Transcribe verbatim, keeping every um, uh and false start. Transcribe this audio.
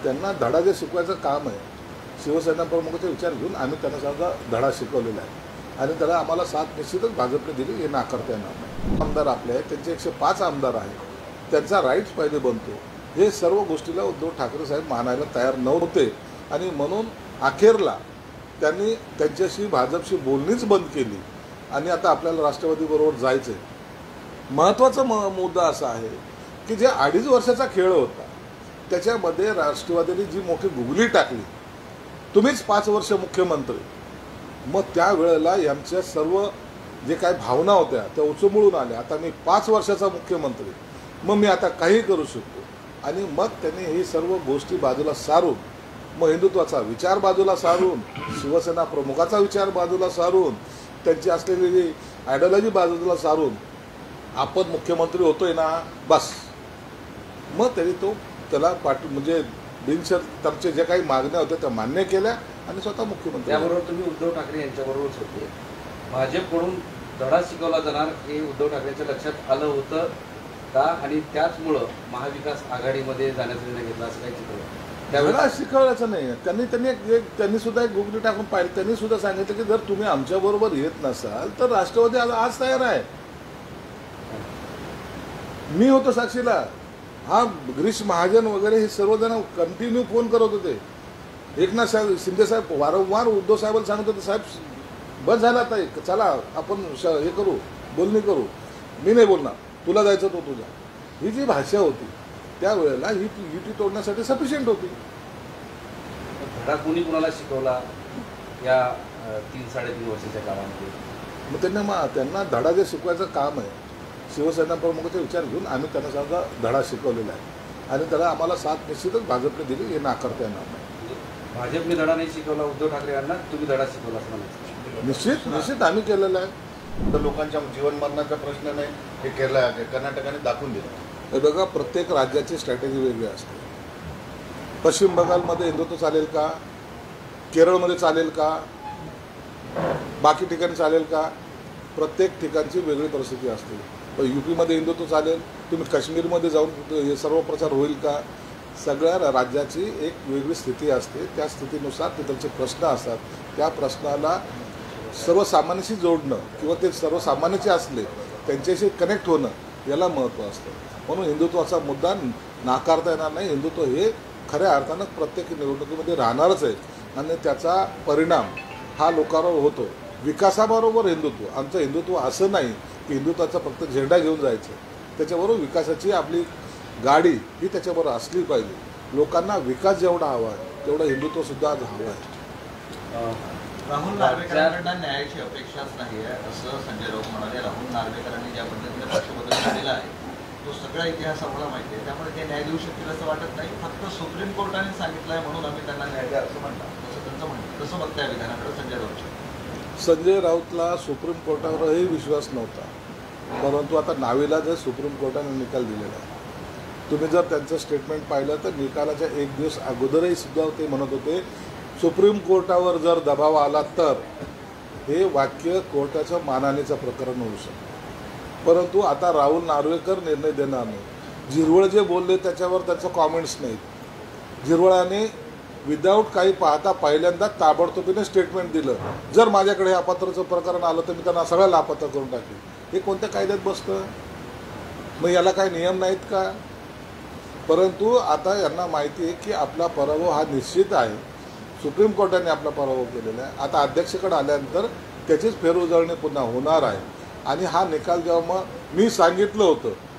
त्यांना धडा जे शिकवायचं काम आहे, शिवसेना प्रमुखाचा विचार घेऊन आम्ही त्यांना समजा धडा शिकवलेला आहे आणि त्याला आम्हाला साथ निश्चितच भाजपने दिली, हे नाकारता येणार नाही. आमदार आपले आहेत, त्यांचे एकशे पाच आमदार आहेत, त्यांचा राईट्स पाहिजे बनतो. हे सर्व गोष्टीला उद्धव ठाकरे साहेब मानायला तयार नव्हते आणि म्हणून अखेरला त्यांनी त्यांच्याशी भाजपशी बोलणीच बंद केली आणि आता आपल्याला राष्ट्रवादीबरोबर जायचं आहे. महत्त्वाचा म मुद्दा असा आहे की जे अडीच वर्षाचा खेळ होता त्याच्यामध्ये राष्ट्रवादीने जी मोठी गुगली टाकली, तुम्हीच पाच वर्ष मुख्यमंत्री, मग त्यावेळेला यांच्या सर्व जे काही भावना होत्या त्या उचंबळून आल्या. आता मी पाच वर्षाचा मुख्यमंत्री, मग मी आता काही करू शकतो. आणि मग त्यांनी ही सर्व गोष्टी बाजूला सारून, मग हिंदुत्वाचा विचार बाजूला सारून, शिवसेना प्रमुखाचा विचार बाजूला सारून, त्यांची असलेली जी आयडिओलॉजी बाजूला सारून आपण मुख्यमंत्री होतोय ना बस, मग त्यांनी तो त्याला पाठ म्हणजे बिनशर्त त्यांचे जे काही मागण्या होत्या त्या मान्य केल्या आणि स्वतः मुख्यमंत्री. त्याबरोबर तुम्ही उद्धव ठाकरे यांच्याबरोबरच होते. भाजपकडून धडा शिकवला जाणार हे उद्धव ठाकरेंच्या लक्षात आलं होतं का आणि त्याचमुळं महाविकास आघाडीमध्ये जाण्याचा निर्णय घेतला असं काही चित्र? धडा शिकवल्याचं नाही. त्यांनी त्यांनी एक त्यांनी सुद्धा एक गुगली टाकून पाहिलं. त्यांनी सुद्धा सांगितलं की जर तुम्ही आमच्याबरोबर येत नसाल तर राष्ट्रवादी आज आज तयार आहे. मी होतो साक्षीला. हा गिरीश महाजन वगैरे हे सर्वजण कंटिन्यू फोन करत होते. एकनाथ साहेब शिंदे साहेब वारंवार उद्धव साहेबांना सांगत होते, साहेब बस झाला आता, चला आपण हे करू, बोलणी करू. मी नाही बोलणार, तुला जायचं तो तुझा. ही जी भाषा होती त्यावेळेला ही युती तोडण्यासाठी सफिशियंट होती. धडा कोणी कुणाला शिकवला या तीन साडेतीन वर्षाच्या काळामध्ये? मग त्यांना मग त्यांना धडा जे शिकवायचं काम आहे, शिवसेना प्रमुखाचा विचार घेऊन आम्ही त्यांना समजा धडा शिकवलेला आहे आणि त्याला आम्हाला साथ निश्चितच भाजपने दिली, हे नाकारता येणार नाही. भाजपने धडा नाही शिकवला उद्धव ठाकरे यांना, तुम्ही धडा शिकवला असं म्हणायचं? निश्चित निश्चित आम्ही केलेलं आहे. तर लोकांच्या जीवनमरणाचा प्रश्न नाही, हे केरळ कर्नाटकाने दाखवून दिलं. हे बघा, प्रत्येक राज्याची स्ट्रॅटेजी वेगळी असते. पश्चिम बंगालमध्ये हिंदुत्व चालेल का, केरळमध्ये चालेल का, बाकी ठिकाणी चालेल का, प्रत्येक ठिकाणची वेगळी परिस्थिती असते. पण यूपीमध्ये हिंदुत्व चालेल, तुम्ही काश्मीरमध्ये जाऊन हे सर्व प्रचार होईल का, सगळ्या राज्याची एक वेगळी स्थिती असते. त्या स्थितीनुसार तिथलचे प्रश्न असतात. त्या प्रश्नाला सर्वसामान्याशी जोडणं किंवा ते सर्वसामान्याचे असले त्यांच्याशी कनेक्ट होणं याला महत्त्व असतं. म्हणून हिंदुत्वाचा मुद्दा नाकारता येणार नाही. हिंदुत्व हे खऱ्या अर्थानं प्रत्येक निवडणुकीमध्ये राहणारच आहे आणि त्याचा परिणाम हा लोकांवर होतो. विकासाबरोबर हिंदुत्व, आमचं हिंदुत्व असं नाही की हिंदुत्वाचा फक्त झेंडा घेऊन जायचं, त्याच्याबरोबर विकासाची आपली गाडी ही त्याच्याबरोबर असली पाहिजे. लोकांना विकास जेवढा हवा आहे तेवढं हिंदुत्वसुद्धा आज हवं आहे. राहुल नार्वेकरांकडनं न्यायाची अपेक्षाच नाही आहे असं संजय राऊत म्हणाले. राहुल नार्वेकरांनी ज्या पद्धतीने पक्षबदल केलेला आहे तो सगळा इतिहास आम्हाला माहिती आहे, त्यामुळे ते न्याय देऊ शकतील असं वाटत नाही. फक्त सुप्रीम कोर्टाने सांगितलं आहे म्हणून आम्ही त्यांना न्याय द्या असं म्हणतात, तसं त्यांचं म्हणतं. कसं बघताय विधानाकडे संजय राऊत? संजय राऊतला सुप्रीम कोर्टावरही विश्वास नव्हता, परंतु आता नावीलाज सुप्रीम कोर्टाने निकाल दिलेला आहे. तुम्ही जर त्यांचं स्टेटमेंट पाहिलं तर निकालाच्या एक दिवस अगोदरही सुद्धा ते म्हणत होते सुप्रीम कोर्टावर जर दबाव आला तर हे वाक्य कोर्टाच्या मानहानीचं प्रकरण होऊ शकतं. परंतु आता राहुल नार्वेकर निर्णय देणार नाही. झिरवळ जे बोलले त्याच्यावर त्याचं कॉमेंट्स नाहीत. झिरवळाने विदाऊट काही पाहता पहिल्यांदा ताबडतोबीने स्टेटमेंट दिलं, जर माझ्याकडे हे अपात्रचं प्रकरण आलं तर मी त्यांना सगळ्याला अपात्र करून टाकेन. हे कोणत्या कायद्यात बसतं? मग याला काही नियम नाहीत का? परंतु आता यांना माहिती आहे की आपला पराभव हा निश्चित आहे. सुप्रीम कोर्टाने आपला पराभव केलेला आहे. आता अध्यक्षकडे आल्यानंतर त्याचीच फेरउजळणी पुन्हा होणार आहे आणि हा निकाल जेव्हा मग मी सांगितलं होतं